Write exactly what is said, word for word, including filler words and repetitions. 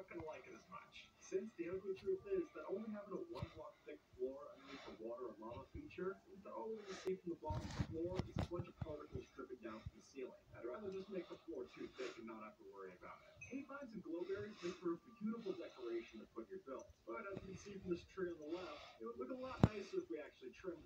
gonna like it as much. Since the ugly truth is that only having a one block thick floor underneath the water and lava feature, all we see from the bottom of the floor is a bunch of particles dripping down from the ceiling. I'd rather just make the floor too thick and not have to worry about it. Hay vines and glowberries make for a beautiful decoration to put in your build, but as you can see from this tree on the left, it would look a lot nicer if we actually trimmed